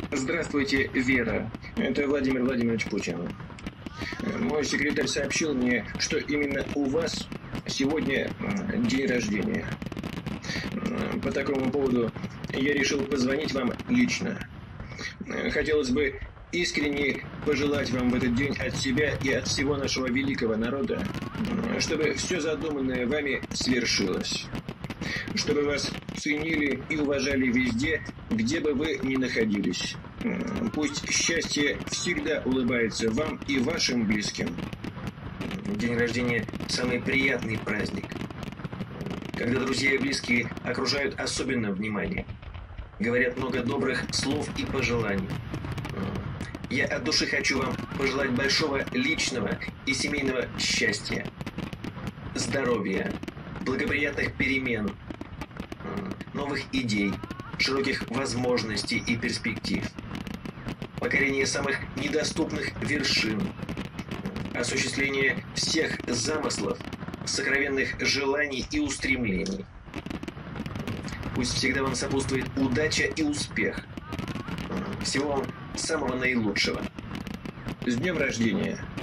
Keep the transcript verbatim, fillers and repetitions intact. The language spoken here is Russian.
Здравствуйте, Вера. Это Владимир Владимирович Путин. Мой секретарь сообщил мне, что именно у вас сегодня день рождения. По такому поводу я решил позвонить вам лично. Хотелось бы искренне пожелать вам в этот день от себя и от всего нашего великого народа, чтобы все задуманное вами свершилось. Чтобы вас ценили и уважали везде, где бы вы ни находились. Пусть счастье всегда улыбается вам и вашим близким. День рождения – самый приятный праздник, когда друзья и близкие окружают особенным вниманием, говорят много добрых слов и пожеланий. Я от души хочу вам пожелать большого личного и семейного счастья, здоровья, благоприятных перемен, новых идей, широких возможностей и перспектив, покорения самых недоступных вершин, осуществления всех замыслов, сокровенных желаний и устремлений. Пусть всегда вам сопутствует удача и успех. Всего вам самого наилучшего. С днем рождения!